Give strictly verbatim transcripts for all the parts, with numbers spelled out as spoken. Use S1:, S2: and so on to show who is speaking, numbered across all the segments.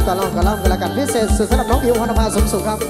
S1: ก่อนลองก่อนล่ำกันละกันพิเศษสุดสำหรับน้องบิวพรณภาสมสุขครับ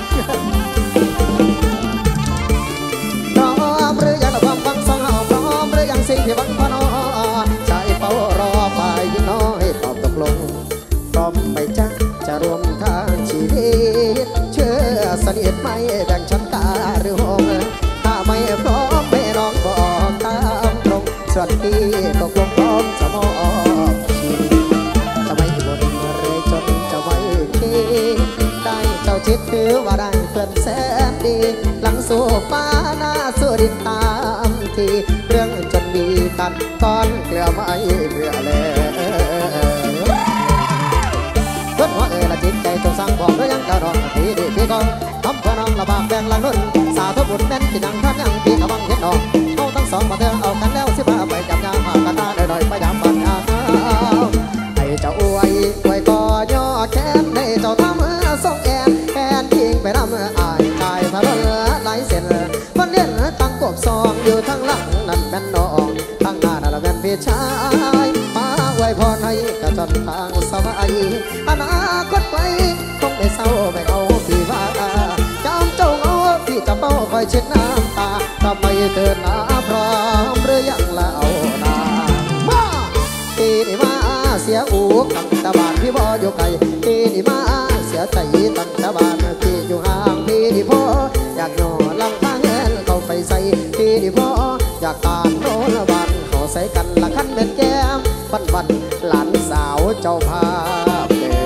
S1: พร้อมหรือยังระวังฟังสองเอาพร้อมหรือยังสิ่งที่หวังพอนอใจเฝ้ารอฝ่ายหญิงน้อยตอบตกลงพร้อมไปจ้าจะรวมทางชีวิตเชื่อสนิทไม่แบ่งชั้นตาหรือห้องถ้าไม่พร้อมไม่น้องบอกตามตรงส่วนที่ตกลงพร้อมจะมอบชีวิตจะไม่บ่นเลยจนจะไม่คิดได้เจ้าชิดถือว่าได้เพื่อนแสนดีหลังสู้ฟ้าหน้าสู้ดินตามทีเรื่องจนมีกันก้อนเกลือไม่เบื่อแล้วเพื่อนหัวเอ๋ยละจิตใจจงสร้างบอกแล้วยังกระรองทีดีพี่กองทำเพื่อน้องระบากแบ่งหลังนุ่นสาธุบุญแน่นที่นั่งท่านยังพี่กำลังเห็นดอกเอาทั้งสองมาเตือนเอากันแล้วสิพาไปจับยาหากระตาหน่อยๆพยายามบังอาให้เจ้าอวยอวยก็ย่อแค้นให้เจ้าทำส่งแอนแอนยิงไปนำอายกายทะเลไหลเส้นวันเลี้ยนตั้งกบซองอยู่ทั้งหลังนั่นแม่นน้องทั้งหน้านั่นแม่นพี่ชายมาอวยพรให้กระจนทางสบายอนาคตไกลคงไม่เศร้าไม่เอาพี่ว่าจำเจ้าเอาพี่จะเป้าคอยเช็ดน้ำตาทำไมเตือนหน้าพร้อมหรือยังละเอาหน้ามาปีนี้มาเสียอูตั้งตะบานพี่บ่อยู่ไกลปีนี้มาเสียใจตั้งตะบานพี่อยู่ห่างพี่นี่พ่ออยากนอนลังทางเงินเข้าไปใส่พี่นี่พ่ออยากตานโนละบันเขาใส่กันละคันเป็นแก้มบันบันหลานสาวเจ้าภาพ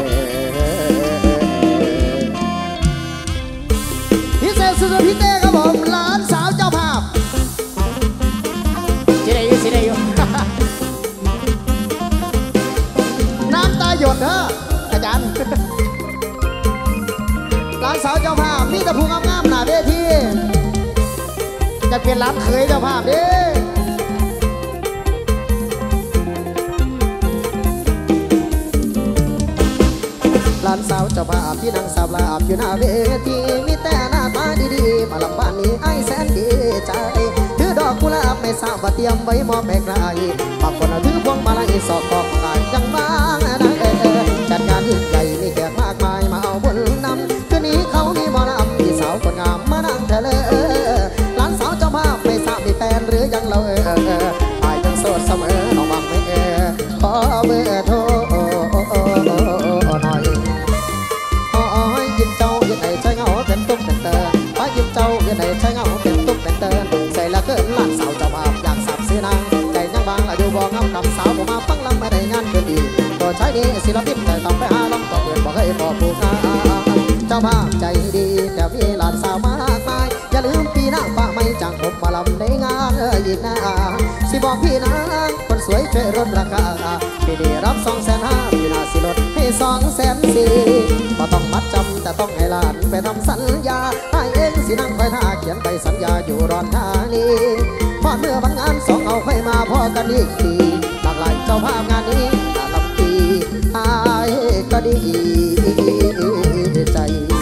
S1: พิเศษสุดพี่เต้ครับผมหลานสาวเจ้าภาพสิได้อยู่สิได้อยู่น้ำตาหยดเถอะอาจารย์หลานสาวเจ้าภาพมีแต่ผู้งามๆหน้าเวทีจะเป็นหลานเคยเจ้าภาพดิหลานสาวเจ้าภาพที่นั่งสาบลาบอยู่หน้าเวทีมีแต่หน้าตาดีๆมาลำบ้านนี้ไอ้แสนดีใจถือดอกกุหลาบไม่ทราบว่าเตรียมไว้มอบให้ใครบางคนถือพวงมาลัยสอกกอกกันยังบ้างได้จัดงานยิ่งใหญ่มีแขกมากมายมาเอาบุญนำคืนนี้เขามีหมอลำพี่สาวคนงามมานั่งเถลอหลานสาวเจ้าภาพไม่ทราบมีแฟนหรือยังเราเอออายยังโสดเสมอน้องบังไม่เออขอเบอร์โทรหน่อยยิ้มเจ้ายืนไหนใช้เงาเป็นตุ๊กเป็นเตอร์ป้ายิ้มเจ้ายืนไหนใช้เงาเป็นตุ๊กเป็นเตอร์ใส่ละเกินหลานสาวเจ้าภาพอยากสับซื้อนางใจยังบางละอยู่บ่งามกับสาวผมมาฟังลำไม่ได้งานเกินดีตัวใช้ดีศิลปินแต่ต้องไปหาลำต่อเงินบอกให้พอผู้งานเจ้าภาพใจดีแต่มีหลานสาวมากมายอย่าลืมพี่นางฟ้าไม่จังผมมาลำในงานอีกนะสิบอกพี่นางคนสวยช่วยลดราคาพี่นี่รับสองแสนห้าพี่นาสิลดให้สองแสนสี่ก็ต้องมัดจำแต่ต้องให้หลานไปทำสัญญาให้เองสินั่งคอยท่าเขียนใบสัญญาอยู่รอนท่านี้พอเมื่อบางงานสองเอาค่อยมาพอกันอีกทีหลากหลายเจ้าภาพงานนี้ลำปีอายก็ดีใจ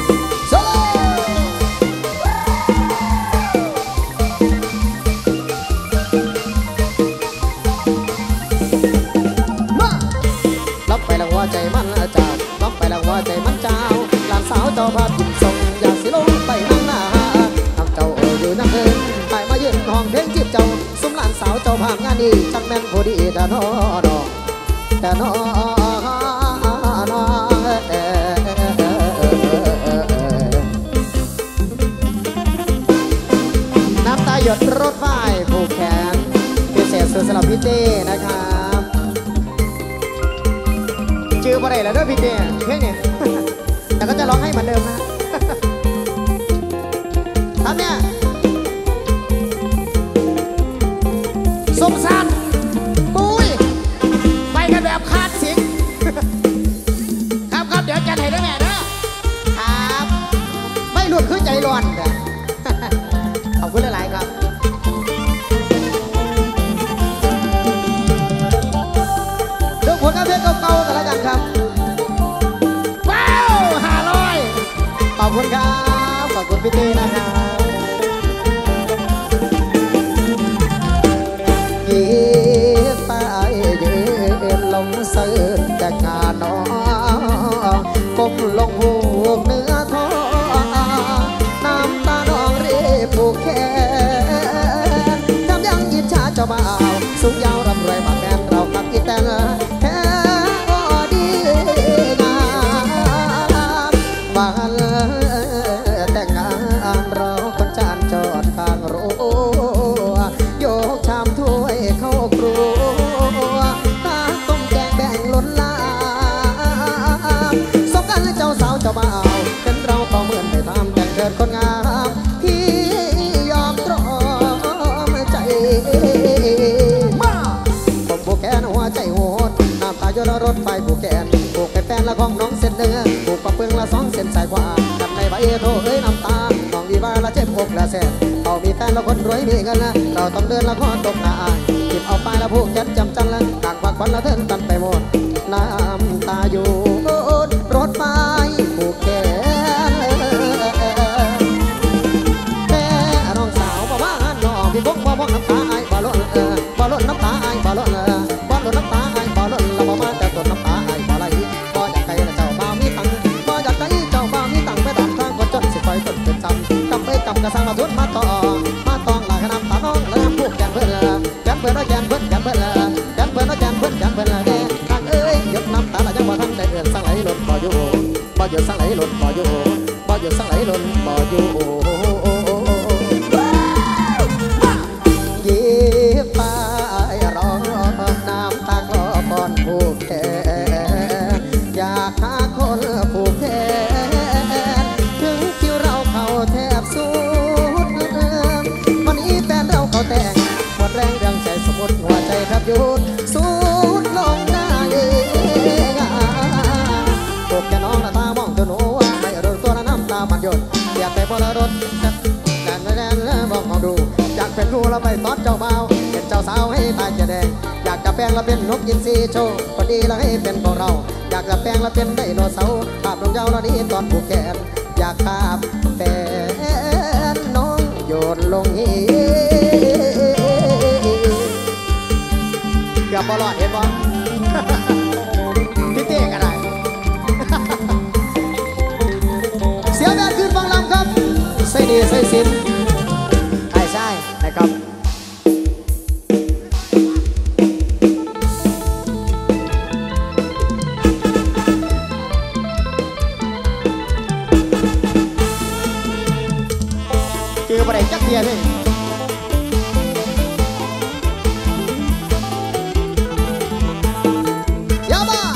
S1: หัวใจมันเจ้าล้อมไปแล้วหัวใจมันเจ้าหลานสาวเจ้าภาพยิ้มส่งอยากสิลงไปนั่งหน้าทำเจ้าอยู่นั่งเดินไปมายืนห้องเพลงจีบเจ้าซุ้มหลานสาวเจ้าภาพงานนี้จังแม่นพอดีแต่นอดอกแต่นอน้ำตาหยดรถไฟผูกแขนพิเศษสุดสำหรับพี่เต้นะครับชื่อบ่ได้แล้วด้วยพี่เต้เพลงนี้แต่ก็จะร้องให้เหมือนเดิมนะทำเนี่ยสมสารปุ้ยไปกันแบบคาดสิงครับครับเดี๋ยวจัดให้ด้วยแม่เด้อครับไม่หลุดคือใจร้อนขอบคุณหลายๆครับดูผลงานเพลงเก่าๆกันแล้วกันครับว้าวห้าร้อยจ้าบ่าวสูงยาวร่ำรวยมาแฟนเราขับอีแต่ละแค่ก็ดีงามวันแต่งงานเราคนจานจอดข้างรั้วยกชามถ้วยเข้าครัวตาต้มแกงแบ่งล้นลามสงกันเจ้าสาวเจ้าบ่าวเป็นเราก็เหมือนไปทำแต่งเกิดคนงามพี่ยอมตรอมใจมาผมผูกแขนหัวใจโหดน้ำตาโยนรถไฟผูกแขนผูกให้แฟนละของน้องเส้นเนื้อผูกปะปึงละสองเส้นสายกว่ากันในใบโทเอ้ยน้ำตาน้องดีว่าละเจ็บอกละแสนเขามีแฟนละคนรวยมีเงินละเราต้องเดินละครตกหน้าอายจิบเอาไปละผูกแขนจำจันละต่างว่าคนละเทินกันไปหมดน้ำตาอยู่รถไฟผูกแขนแม่น้องสาวบอกว่าน้องพี่บกบ่บอกน้ำตาไอ้บ่ล้นเออบ่ล้นน้ำตาไอ้บ่ล้นเออบ่ล้นน้ำตาไอ้บ่ล้นเราบ่มาแต่ตัวน้ำตาไอ้บ่ไหลบ่อยากไกลเจ้าบ่าวมีตังบ่อยากไกลเจ้าบ่าวมีตังไปตามทางคนจนสิไปจนเป็นจำกำไปกำกระสังมาทุนมาต่อมาตองหลายขนาดตาน้องแล้วผูกแขนเพื่อนแขนเพื่อนแขนเพื่อนแขนเพื่อนแขนเพื่อนแขนเพื่อนแขนเพื่อนเด้ทางเอ้ยหยดน้ำตาละยังบ่ทันได้เอื้อนสังไหลล้นบ่อยู่บ่หยุดสังไหลล้นบ่อยู่บ่หยุดสังไหลล้นบ่อยู่ยิ้มไปร้องน้ำตาคลอปอนผูกแขนอยากหาคนผูกแขนถึงคิวเราเข้าแทบสุดวันนี้แฟนเราเขาแต่งหมดแรงเรื่องใจสมุดหัวใจแทบหยุดสุดลงได้ผูกแขนน้องละตามองจนหัวไม่รถตัวละน้ำตามันหยดอยากไปพลรถแดนแดนแล้วมองมองดูอยากเป็นคู่เราไปตอนเจ้าบ่าวเป็นเจ้าสาวให้ตายจะแดงอยากจะแปลงเราเป็นนกยินซีโชว์พอดีเราให้เป็นของเราอยากจะแปลงเราเป็นไดโนเสาร์ภาพลงยาวเรานี้ตอนผูกแขนอยากภาพแฟนน้องโยนลงฮีเกือบบอลอดเห็นบ่พี่เต้กันได้เสียงดังขึ้นฟังลำครับใส่ดีใส่สินใช่ใช่นะครับคือประเด็นจักเทียนเลยยาบ้า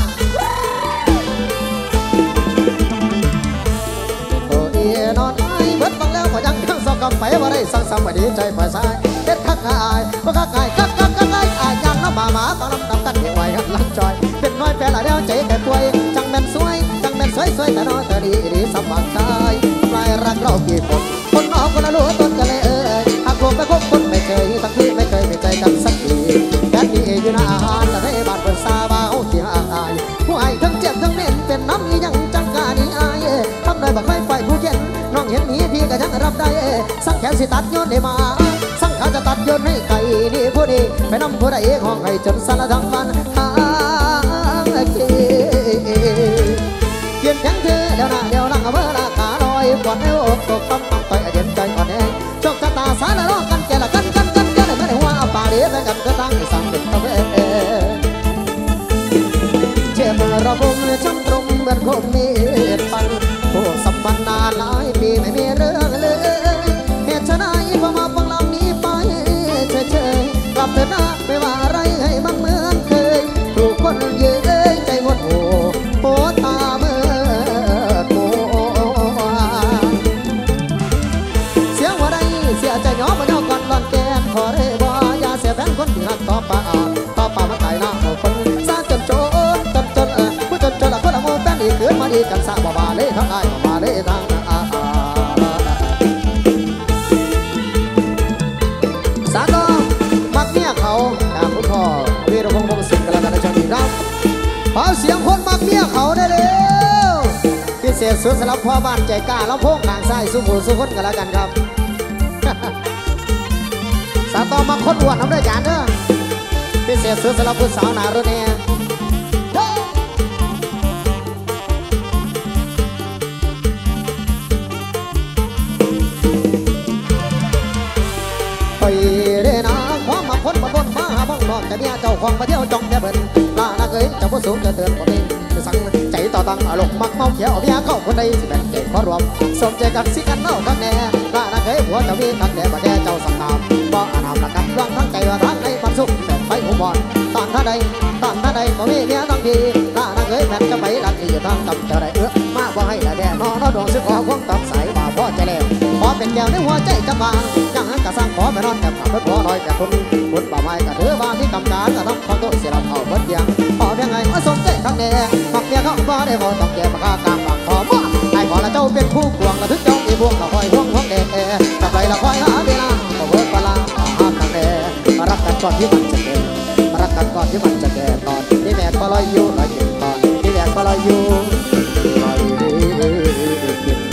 S1: โอ้ยนอนไอ้เบิดฟังแล้วพอยังทั้งสองกำไปว่าได้สั่งสำมาดีใจฝ่ายซ้ายเด็ดคักอายก็คักอายคักคักคักอายอายยันน้ำมาหมาตอนน้ำดำกันเหี่ยวไว้กันลังจอยเป็นน้อยแปลละแล้วใจแต่ป่วยจังแม่นสวยจังแม่นสวยสวยแต่น้อยแต่ดีดีสำบักใจปลายรักเรากี่คนคนนอกคนละรู้ต้นกันเลยเอ่ยหากลงไปคบคนไม่เคยทั้งที่ไม่เคยไม่ใจกันสักทีแค่นี้อยู่หน้าอาหารแต่ให้บ้านเปิดซาบ้าที่ห่างอายผู้ให้ทั้งเจ็บทั้งเน้นเป็นน้ำยังจังกานี้อายทำได้บักไม่ไฟผู้เย็นน้องเห็นนี้พี่ก็ยังรับได้สังแขนสิตัดย้อนได้มาสังขาจะตัดย้อนให้ไก่นี่ผู้นี้ไปนำผู้ใดห้องให้จนสารทั้งวันหาเกี่ยนแข็งเธอเดี๋ยวหน้าเดี๋ยวหลังเอาเบอร์ราคาลอยก่อนให้อกตกตั้มตั้มต่อยเย็นใจอ่อนแรงโชคชะตาสารล้อกันแก่ละกันกันกันกันไม่ได้ว่าเอาป่าเลี้ยงกันก็ตั้งสั่งเป็นตะเวนเจ็บระบมช้ำตรงเหมือนคงมีปันโอ้สัมพันธ์นานหลายปีไม่มีเรื่องเลยเหตุฉะนั้นพอมาฟังลำนี้ไปเฉยๆกลับเถิดนะไม่ว่าอะไรให้มันเหมือนเคยถูกคนเย้ยใจหมดโอ้โหตาเมื่อโอ้เสียงว่าได้เสียใจย้อมมาเนาะก่อนหลอนแกนขอได้บ่อย่าเสียแฟนคนที่รักต่อป่าต่อป่ามาตายหน้าคนซาจนโจนจนจนเออผู้จนจนละคนละโมแฟนอีกเกิดมาดีกันซาบ่มาเลยทั้งไอ้บ่มาเลยทั้งอาสาก็มักเนี่ยเขาตามคุณพ่อวีรพงษ์พงศิษย์กันแล้วกันในช่วงนี้ครับขอเสียงคนมักเนี่ยเขาได้เร็วพิเศษสุดสำหรับพ่อบ้านใจกล้าแล้วพงทางซ้ายสุภูสุขนกันแล้วกันครับสาต่อมาคนอ้วนทำด้วยกันเด้อพิเศษสุดสำหรับผู้สาวนารุ่นนี้ไปเด้นะขอมาพ้นมาพ้นแต่เมียเจ้าของมาเที่ยวจ้องแต่เบิ่นลานาเคยเจ้าผู้สูงจะเตือนคนนี้จะสั่งใจต่อตังอารมณ์มักเมาเขียวเมียเข้าคนใดสิแบ่งเก่งขอรวมสมใจกันสิกันเล่ากันแน่ลานาเคยหัวเจ้ามีกันแน่บ่แก่เจ้าสั่งตามบ่อานามละกันร่างทั้งใจว่าทางในมันสุขแต่ไปหัวบอลตอนท่าใดตอนท่าใดบ่มีเมียต้องดีลานาเคยแม่นจะไปดักอยู่ทางตำเจ้าได้เอื้อมาบ่ให้ละแด่นอนดวงสึกขอควงตับสายว่าพ่อใจแล้วขอเป็นแก้วในหัวใจจะบางจังหันกะสร้างขอไปนอนแต่ขับรถหัวลอยแต่คนบุญป่าไม้กะถือว่าที่กำการกะทำความโตเสียเราเอาเบิดเดียงขอเพียงไงว่าสมใจข้างแน่มักเมียเขาบ่ได้บ่ต้องแก่ปากกากลางปากขอบ่ไอ้ขอละเจ้าเป็นผู้กวงละถึงเจ้าอีพวงละคอยห่วงห่วงแดงจับไปละคอยหาเวลาบ่เบิดปลาหาข้างแน่มารักกันก่อนที่มันจะแก่มารักกันก่อนที่มันจะแก่ตอนที่แม่ก็ลอยอยู่ลอยกินตอนที่แม่ก็ลอยอยู่ลอยกิน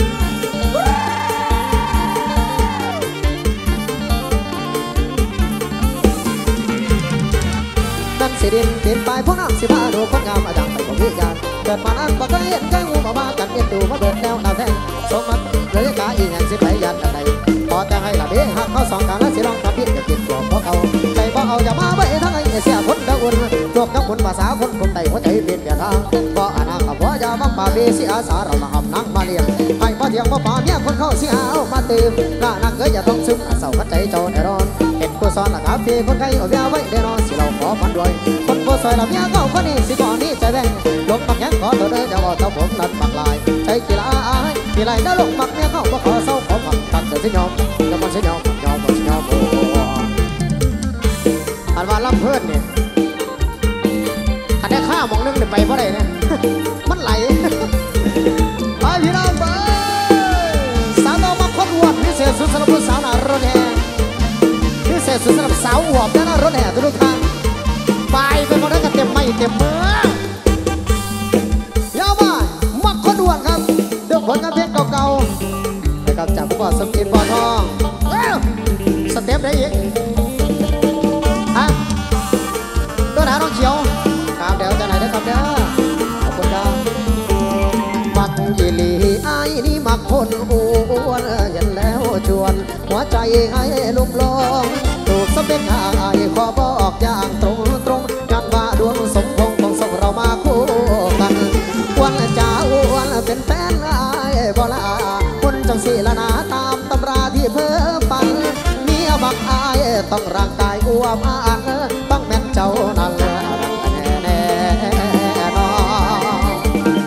S1: นั่นสิดินเปลี่ยนไปพวกน้ำสิพาดูคนงามมาดังไปของวิญญาณเกิดมานั้นบ่เคยเห็นเคยงูมาบ้ากันเอ็นดูมาเบิดแนวดาวแทงสมมันเลยกาอีหยังสิไปยันกันใดพอแต่ให้ละเบี้ยหักเขาสองกันแล้วสิลองทำพิษจะกินตัวพวกเขาใจบ่เอาอย่ามาไว้ทั้งไอ้เสียคนตะอุ่นพวกน้ำคนภาษาคนคนใดหัวใจเปลี่ยนเปลี่ยนทางบ่อานากับหัวอย่าบังป่าเบี้ยเสียอาสาเรามาหอบนังมาเลี้ยงให้บ่เที่ยงบ่ป่าเมียคนเข้าเสียเอามาเติมกล้านักเกยอย่าต้องซึมเศร้าขัดใจเจ้าแน่นอนเห็นกูซ้อนละครับพี่คนไข้เอาเบี้ยไว้แน่นอนสิเราขอพันด้วยคนกูซอยละเมียเก่าคนนี้สิก่อนนี้ใจแบ่งลงปักแข้งขอตัวเด้อจะบอกเจ้าผมนั้นปักลายใจกีฬาอายกีฬาได้ลงปักเมียเข้าบ่ขอเศร้าขอผักตัดเดี๋ยวสิยอมจะมันสิยอมยอมมันสิยอมโอ้อันว่าลำเพื่อนเนี่ยขันได้ข้ามองนึงไปเพราะอะไรเนี่ยมันไหลไปพี่น้องไปสาวน้องมาคดอวดพิเศษสุดสำหรับผู้สาวหน้ารถแห่พิเศษสุดสำหรับสาวอวบหน้ารถแห่ทุกท่านไปเป็นคนนั้นก็เต็มไม่เต็มมือยาวมามักคนอวดครับเดือดผลกันเพลงเก่าๆนะครับจากผู้ก่อสมจิตบ่อทองสเต็ปได้อีกฮะตัวหนาน้องเขียวครับเดี๋ยวจะไหนได้ครับเด้อขอบคุณครับมักยีลีไอ้นี่มักคนอ้วนเห็นแล้วชวนหัวใจให้ลุ่มลงถูกสเปคหางไอ้ขอบอกอย่างตรงตรงย้อนว่าดวงสมพงษ์ของส่งเรามาคู่กันวันจะอ้วนเป็นแฟนไอ้บ่ละคนจังสีละนาตามตำราที่เพิ่มปันเมียบักไอ้ต้องร่างกายอ้วนอันต้องแม่นเจ้านั่นแน่นอน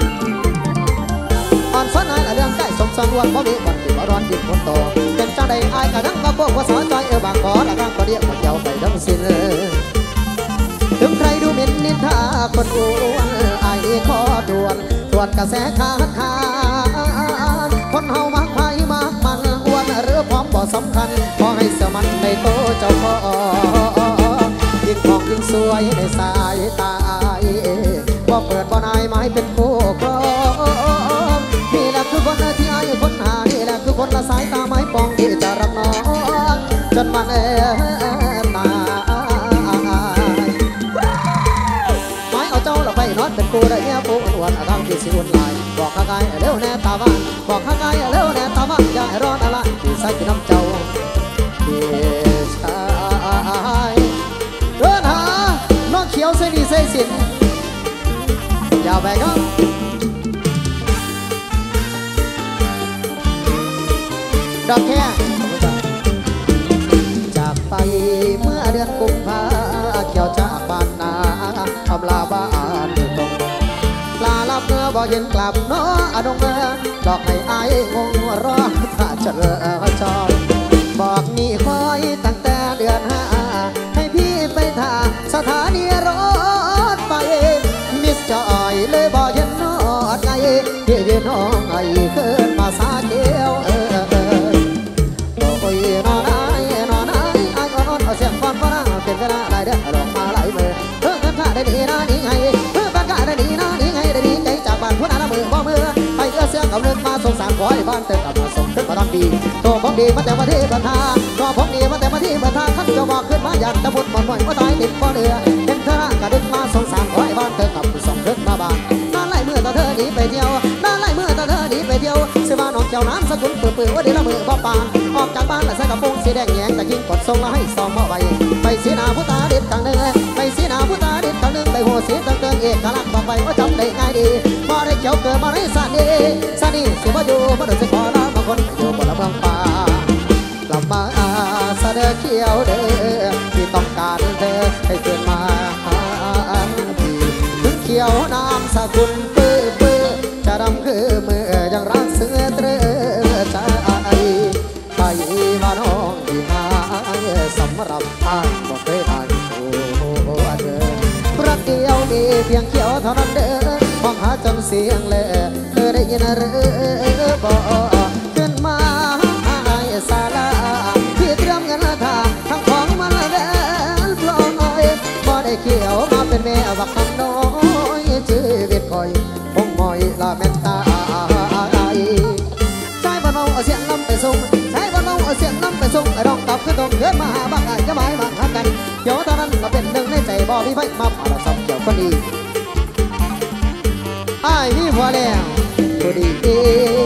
S1: อ่อนสนายเรื่องใกล้สมสังวันเพราะมีวันที่ร้อนยิ่งคนโตเป็นเจ้าใดไอ้กระดังกระโปงว่าสาวใจเออบางขอละกางก็เรียกมันเยาไปทั้งสิ้นถึงใครดูหมิ่นนินทาคนอ้วนไอ้ขอด่วนตรวจกระแสขาดขาดคนเฮามากไปมากมันอ้วนหรือพร้อมบ่สำคัญขอให้เสมันในโตเจ้าพ่อยิ่งของยิ่งสวยในสายตาว่าเปิดบ่นายไม้เป็นคู่ครองนี่แหละคือคนที่ไอ้คนหานี่แหละคือคนละสายตาไม้ปองที่จะรับน้องจนมันเอตาไม้เอาเจ้าละไปนอนเป็นกูได้เนี่ยปูอ้วนทางที่สิวุ่นลายบอกข้าไก่เร็วแน่ตาบ้านบอกข้าไก่เร็วแน่ตาบ้านอย่าให้ร้อนอะไรที่ใส่กินน้ำเจ้าที่ชายเดินหาน้องเขียวเสนีเสสินยาวไปครับดอกแค่จากไปเมื่อเดือนกุมภาเกี่ยวจากบ้านนาทำลาบ้านตรงปลาลับเนื้อบ่เย็นกลับเนาะอดงเมื่อดอกให้อายงงรอถ้าจะเลิกจอยบอกนี่คอยตั้งแต่เดือนห้าให้พี่ไปท่าสถานีรถไฟมิสจอยเลยบ่เย็นนอดไงที่ยืนน้องไอ้ขึ้นมาสาเกียวเออโอ้ยนอนไอ้นอนไอ้ไอ้นอนเอาเสียงฟันฟ้าเป็นเวลาได้เด้อลองมาไหลมือเออกันข้าได้ดีนะนี่ไงเออกันข้าได้ดีนะนี่ไงได้ดีใจจากบ้านพุ่นอามือบ่มือไปเอื้อเสียงกับเรื่องมาสงสารขอให้บ้านเติมกับมาส่งขึ้นมาทำดีตัวผมดีมาแต่มาที่บันทาตัวผมดีมาแต่มาที่บันทาขั้นจะบอกขึ้นมาอย่างตะบุญบ่อนบ่อยว่าตายติดบ่อเรือเห็นเธอกระดึกมาสงสารขอให้บ้านเติมกับส่งขึ้นมาบ้านนั่นไล่เมื่อตาเธอหนีไปเที่ยวนั่นไล่เมื่อตาเธอหนีไปเที่ยวเสื้อบ้านน้องเจ้าน้ำสกุลเปื่อยๆว่าเดี๋ยวละมือบ่ปานออกจากบ้านและใส่กระโปรงสีแดงแยงแต่ยิงกดทรงแล้วให้ซองมาไว้ไปสีนาผู้ตาเด็ดกลางเนื้อไปไว้ก็จำได้ง่ายดีพอได้เขียวเกิดมาในสานีสานีสิบ่อยู่บ่ได้สิขอละบางคนอยู่บนละเมืองป่ากลับมาเสด็จเขียวเด้อที่ต้องการเธอให้เกิดมาพี่ถึงเขียวน้ำสกุลปื้อปื้อจะดำคือมือยังรักเสือเตรอใจไปมาน้องที่มาสำหรับทางบอกเคยทางโอ้เธอรักเดียวมีเพียงเขียวเท่านั้นเด้อมองหาจนเสียงเลยเธอได้ยินหรือบอกขึ้นมาสาลาพี่เตรียมเงินทางทั้งของมันเดินปล่อยบ่ได้เขียวมาเป็นแม่บักคำน้อยชีวิตคอยคงมอยละแม่ตาใช้บ้านเราเอาเสียงน้ำไปส่งใช้บ้านเราเอาเสียงน้ำไปส่งไอ้ดองตับคือต้องเกิดมาบางไอ้จะหมายบางหักกันเขียวตอนนั้นเราเป็นหนึ่งในใจบ่มีไฟมาผ่าเราซ้ำเขียวคนดีไอ้นี่พอแล้วคนดี